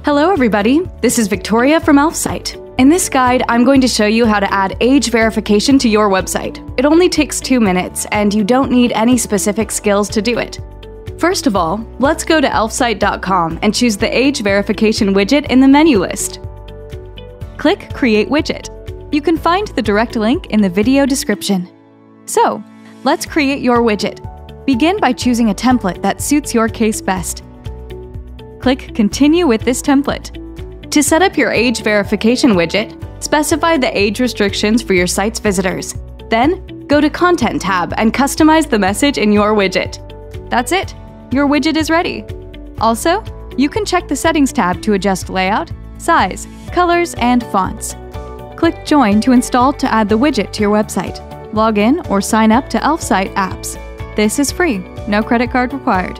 Hello everybody, this is Victoria from Elfsight. In this guide, I'm going to show you how to add age verification to your website. It only takes 2 minutes, and you don't need any specific skills to do it. First of all, let's go to elfsight.com and choose the age verification widget in the menu list. Click Create Widget. You can find the direct link in the video description. So, let's create your widget. Begin by choosing a template that suits your case best. Click Continue with this template. To set up your age verification widget, specify the age restrictions for your site's visitors. Then, go to Content tab and customize the message in your widget. That's it! Your widget is ready. Also, you can check the Settings tab to adjust layout, size, colors, and fonts. Click Join to install to add the widget to your website. Log in or sign up to Elfsight apps. This is free, no credit card required.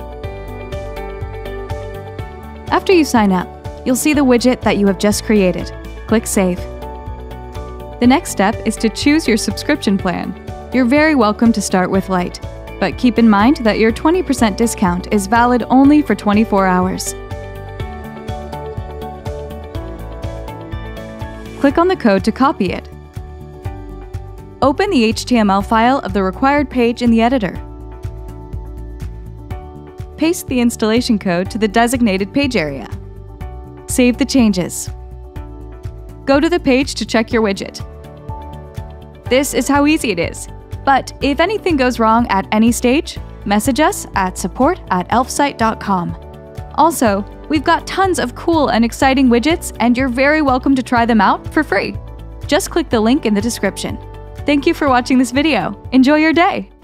After you sign up, you'll see the widget that you have just created. Click Save. The next step is to choose your subscription plan. You're very welcome to start with Lite, but keep in mind that your 20% discount is valid only for 24 hours. Click on the code to copy it. Open the HTML file of the required page in the editor. Paste the installation code to the designated page area. Save the changes. Go to the page to check your widget. This is how easy it is. But if anything goes wrong at any stage, message us at support@elfsight.com. Also, we've got tons of cool and exciting widgets, and you're very welcome to try them out for free. Just click the link in the description. Thank you for watching this video. Enjoy your day!